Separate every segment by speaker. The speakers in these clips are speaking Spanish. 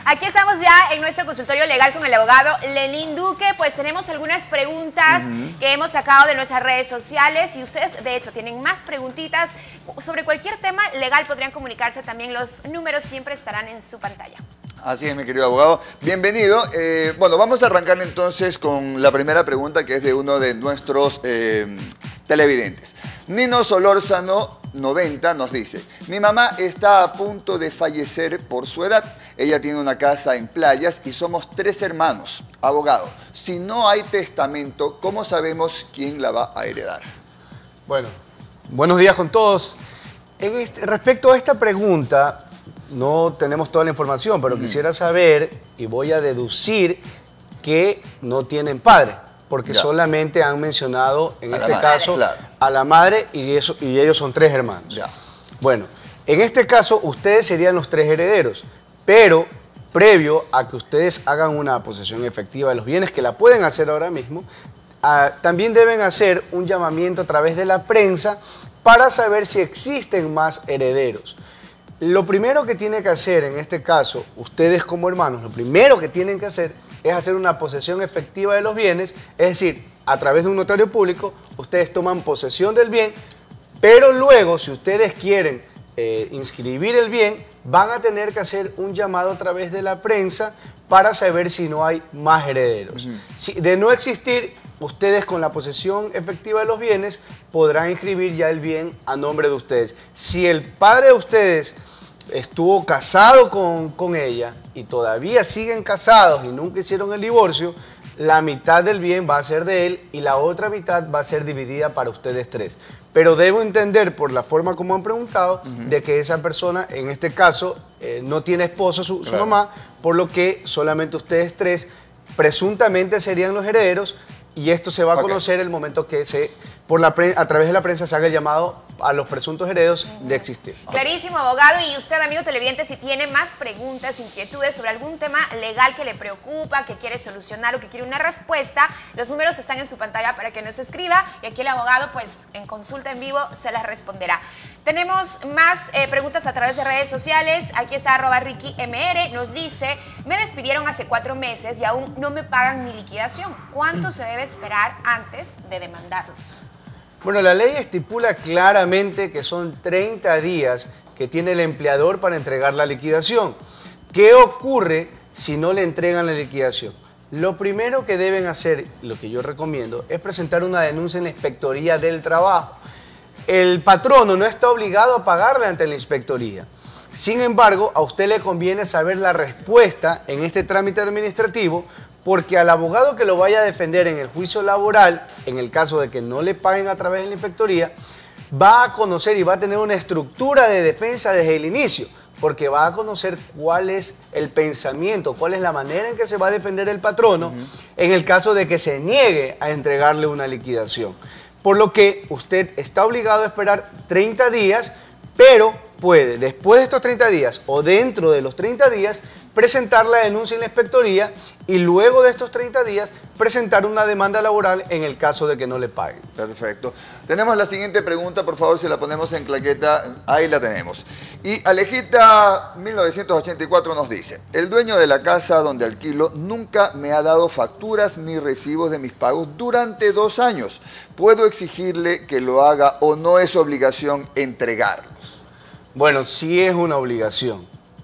Speaker 1: Aquí estamos ya en nuestro consultorio legal con el abogado Lenín Duque. Pues tenemos algunas preguntas que hemos sacado de nuestras redes sociales. Si ustedes, de hecho, tienen más preguntitas sobre cualquier tema legal, podrían comunicarse también. Los números siempre estarán en su pantalla.
Speaker 2: Así es, mi querido abogado. Bienvenido. Bueno, vamos a arrancar entonces con la primera pregunta, que es de uno de nuestros televidentes. Nino Solórzano 90 nos dice: mi mamá está a punto de fallecer por su edad. Ella tiene una casa en Playas y somos 3 hermanos. Abogado, si no hay testamento, ¿cómo sabemos quién la va a heredar?
Speaker 3: Bueno, buenos días con todos. Respecto a esta pregunta, no tenemos toda la información, pero quisiera saber, y voy a deducir, que no tienen padre, porque solamente han mencionado, en este caso, a la madre y ellos son 3 hermanos. Ya. Bueno, en este caso, ustedes serían los 3 herederos, pero previo a que ustedes hagan una posesión efectiva de los bienes, que la pueden hacer ahora mismo, también deben hacer un llamamiento a través de la prensa para saber si existen más herederos. Lo primero que tiene que hacer en este caso, ustedes como hermanos, lo primero que tienen que hacer es hacer una posesión efectiva de los bienes, es decir, a través de un notario público, ustedes toman posesión del bien, pero luego, si ustedes quieren inscribir el bien, van a tener que hacer un llamado a través de la prensa para saber si no hay más herederos. De no existir, ustedes con la posesión efectiva de los bienes podrán inscribir ya el bien a nombre de ustedes. Si el padre de ustedes estuvo casado con ella y todavía siguen casados y nunca hicieron el divorcio, la mitad del bien va a ser de él y la otra mitad va a ser dividida para ustedes 3. Pero debo entender, por la forma como han preguntado, de que esa persona, en este caso, no tiene esposo, su mamá, por lo que solamente ustedes 3 presuntamente serían los herederos, y esto se va a conocer el momento que a través de la prensa se haga el llamado a los presuntos herederos de existir.
Speaker 1: Clarísimo, abogado. Y usted, amigo televidente, si tiene más preguntas, inquietudes sobre algún tema legal que le preocupa, que quiere solucionar o que quiere una respuesta, los números están en su pantalla para que nos escriba y aquí el abogado, pues, en consulta en vivo se las responderá. Tenemos más preguntas a través de redes sociales. Aquí está @RickyMR, nos dice: me despidieron hace 4 meses y aún no me pagan mi liquidación. ¿Cuánto se debe esperar antes de demandarlos?
Speaker 3: Bueno, la ley estipula claramente que son 30 días que tiene el empleador para entregar la liquidación. ¿Qué ocurre si no le entregan la liquidación? Lo primero que deben hacer, lo que yo recomiendo, es presentar una denuncia en la Inspectoría del Trabajo. El patrono no está obligado a pagarle ante la inspectoría. Sin embargo, a usted le conviene saber la respuesta en este trámite administrativo, porque al abogado que lo vaya a defender en el juicio laboral, en el caso de que no le paguen a través de la inspectoría, va a conocer y va a tener una estructura de defensa desde el inicio, porque va a conocer cuál es el pensamiento, cuál es la manera en que se va a defender el patrono en el caso de que se niegue a entregarle una liquidación. Por lo que usted está obligado a esperar 30 días, pero puede, después de estos 30 días o dentro de los 30 días, presentar la denuncia en la inspectoría y luego de estos 30 días presentar una demanda laboral en el caso de que no le paguen.
Speaker 2: Perfecto. Tenemos la siguiente pregunta, por favor, si la ponemos en claqueta. Ahí la tenemos. Y Alejita 1984 nos dice: el dueño de la casa donde alquilo nunca me ha dado facturas ni recibos de mis pagos durante 2 años. ¿Puedo exigirle que lo haga o no es obligación entregarlos?
Speaker 3: Bueno, sí es una obligación.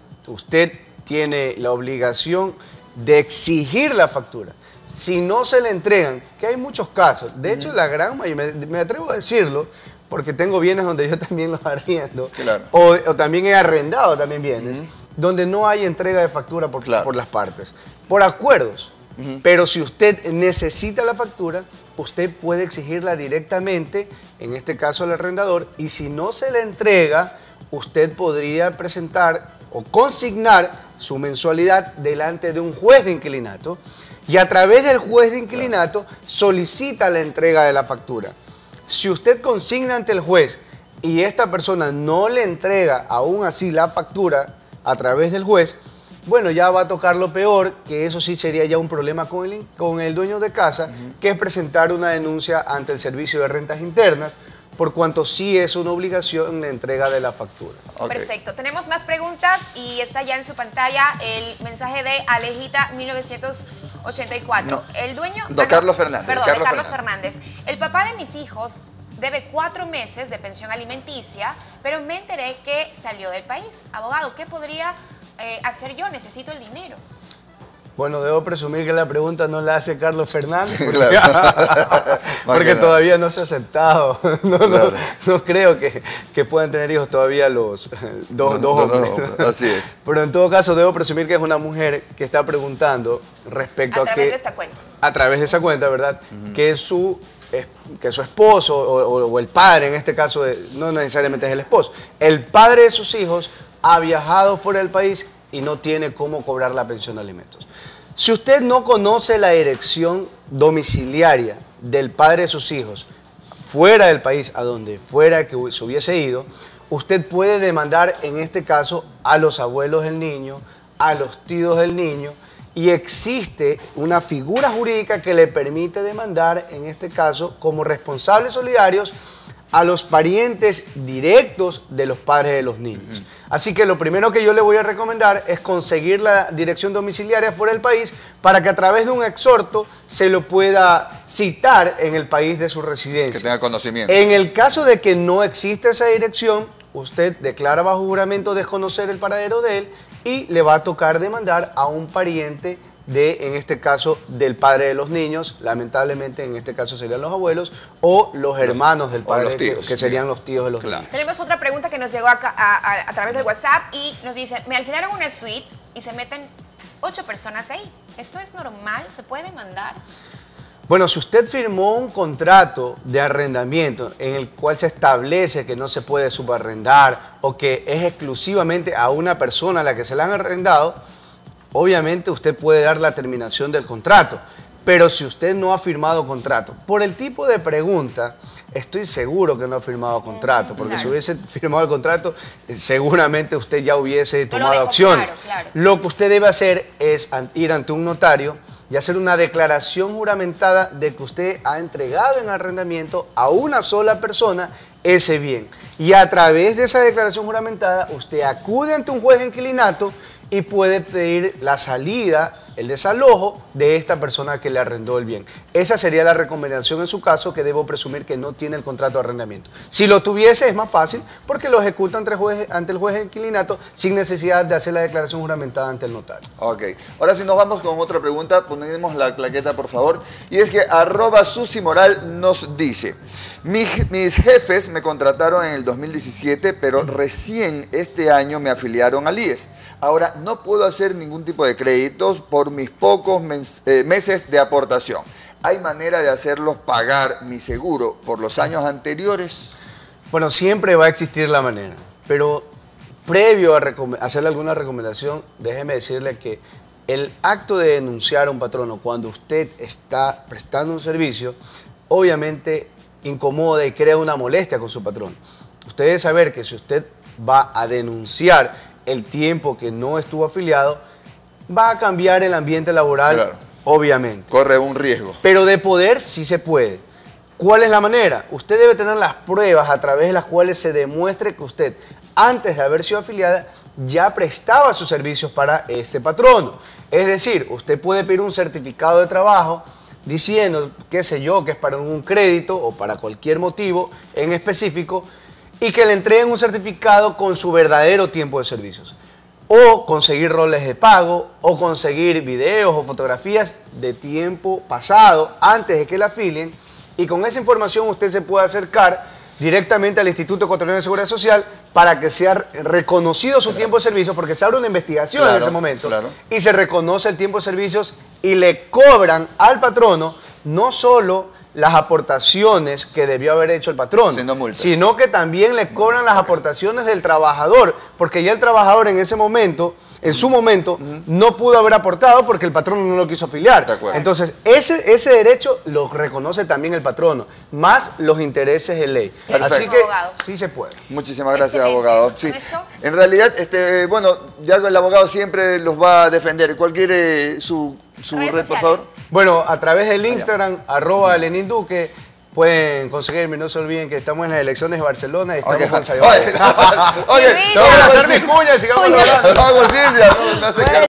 Speaker 3: Usted tiene la obligación de exigir la factura. Si no se le entregan, que hay muchos casos, de hecho la gran mayoría, me atrevo a decirlo, porque tengo bienes donde yo también los arriendo, o también he arrendado también bienes, donde no hay entrega de factura por las partes, por acuerdos. Pero si usted necesita la factura, usted puede exigirla directamente, en este caso al arrendador, y si no se le entrega, usted podría presentar o consignar su mensualidad delante de un juez de inquilinato y a través del juez de inquilinato solicita la entrega de la factura. Si usted consigna ante el juez y esta persona no le entrega aún así la factura a través del juez, bueno, ya va a tocar lo peor, que eso sí sería ya un problema con el dueño de casa, que es presentar una denuncia ante el Servicio de Rentas Internas, por cuanto sí es una obligación la entrega de la factura.
Speaker 2: Okay.
Speaker 1: Perfecto. Tenemos más preguntas y está ya en su pantalla el mensaje de Alejita 1984.
Speaker 2: No.
Speaker 1: El dueño...
Speaker 2: Carlos Fernández.
Speaker 1: Perdón, de Carlos Fernández. El papá de mis hijos debe 4 meses de pensión alimenticia, pero me enteré que salió del país. Abogado, ¿qué podría hacer yo? Necesito el dinero.
Speaker 3: Bueno, debo presumir que la pregunta no la hace Carlos Fernández, porque,
Speaker 2: Claro.
Speaker 3: porque todavía no se ha aceptado.
Speaker 2: Claro.
Speaker 3: No creo que puedan tener hijos todavía los dos hombres.
Speaker 2: Así es.
Speaker 3: Pero en todo caso, debo presumir que es una mujer que está preguntando respecto
Speaker 1: A
Speaker 3: a
Speaker 1: través
Speaker 3: que...
Speaker 1: de esta cuenta.
Speaker 3: A través de esa cuenta, ¿verdad? Que su esposo o el padre, en este caso, no necesariamente es el esposo, el padre de sus hijos ha viajado fuera del país y no tiene cómo cobrar la pensión de alimentos. Si usted no conoce la dirección domiciliaria del padre de sus hijos fuera del país, a donde fuera que se hubiese ido, usted puede demandar en este caso a los abuelos del niño, a los tíos del niño, y existe una figura jurídica que le permite demandar, en este caso, como responsables solidarios a los parientes directos de los padres de los niños. Así que lo primero que yo le voy a recomendar es conseguir la dirección domiciliaria fuera del país para que a través de un exhorto se lo pueda citar en el país de su residencia.
Speaker 2: Que tenga conocimiento.
Speaker 3: En el caso de que no exista esa dirección, usted declara bajo juramento desconocer el paradero de él y le va a tocar demandar a un pariente en este caso, del padre de los niños, lamentablemente en este caso serían los abuelos, o los hermanos del padre, que serían los tíos de los niños.
Speaker 1: Tenemos otra pregunta que nos llegó acá, a través del WhatsApp y nos dice, me alquilaron una suite y se meten 8 personas ahí. ¿Esto es normal? ¿Se puede demandar?
Speaker 3: Bueno, si usted firmó un contrato de arrendamiento en el cual se establece que no se puede subarrendar o que es exclusivamente a una persona a la que se le han arrendado, obviamente usted puede dar la terminación del contrato, pero si usted no ha firmado contrato, por el tipo de pregunta, estoy seguro que no ha firmado contrato, porque
Speaker 1: claro.
Speaker 3: si hubiese firmado el contrato, seguramente usted ya hubiese
Speaker 1: No
Speaker 3: tomado
Speaker 1: lo dejo
Speaker 3: acción.
Speaker 1: claro, claro.
Speaker 3: Lo que usted debe hacer es ir ante un notario y hacer una declaración juramentada de que usted ha entregado en arrendamiento a una sola persona ese bien. Y a través de esa declaración juramentada, usted acude ante un juez de inquilinato y puede pedir la salida, el desalojo de esta persona que le arrendó el bien. Esa sería la recomendación en su caso, que debo presumir que no tiene el contrato de arrendamiento. Si lo tuviese es más fácil porque lo ejecuta ante el juez de inquilinato sin necesidad de hacer la declaración juramentada ante el notario.
Speaker 2: Ok, ahora sí nos vamos con otra pregunta, ponemos la claqueta por favor, y es que @susimoral nos dice, mis jefes me contrataron en el 2017, pero recién este año me afiliaron al IES. Ahora no puedo hacer ningún tipo de créditos por mis pocos meses de aportación. ¿Hay manera de hacerlos pagar mi seguro por los años anteriores?
Speaker 3: Bueno, siempre va a existir la manera, pero previo a hacerle alguna recomendación, déjeme decirle que el acto de denunciar a un patrono cuando usted está prestando un servicio, obviamente incomoda y crea una molestia con su patrón. Usted debe saber que si usted va a denunciar el tiempo que no estuvo afiliado, va a cambiar el ambiente laboral, claro, obviamente.
Speaker 2: Corre un riesgo.
Speaker 3: Pero de poder sí se puede. ¿Cuál es la manera? Usted debe tener las pruebas a través de las cuales se demuestre que usted, antes de haber sido afiliada, ya prestaba sus servicios para este patrono. Es decir, usted puede pedir un certificado de trabajo diciendo, qué sé yo, que es para un crédito o para cualquier motivo en específico, y que le entreguen un certificado con su verdadero tiempo de servicios. O conseguir roles de pago, o conseguir videos o fotografías de tiempo pasado antes de que la afilien, y con esa información usted se puede acercar directamente al Instituto Ecuatoriano de Seguridad Social para que sea reconocido su tiempo de servicios, porque se abre una investigación en ese momento, y se reconoce el tiempo de servicios y le cobran al patrono no solo las aportaciones que debió haber hecho el patrón, sino que también le cobran las aportaciones del trabajador, porque ya el trabajador en ese momento, en su momento, no pudo haber aportado porque el patrón no lo quiso afiliar. Entonces, ese derecho lo reconoce también el patrono, más los intereses de ley.
Speaker 2: Perfecto.
Speaker 3: Así que sí se puede.
Speaker 2: Muchísimas gracias, abogado. Sí. En realidad, bueno, ya el abogado siempre los va a defender. ¿Cuál quiere su red, por favor?
Speaker 3: Bueno, a través del Instagram, @LeninDuque, pueden conseguirme. No se olviden que estamos en las elecciones de Barcelona y estamos con
Speaker 2: Oye,
Speaker 3: Tengo que hacer mis cuñas y sigamos hablando.
Speaker 2: Silvia, no, me hace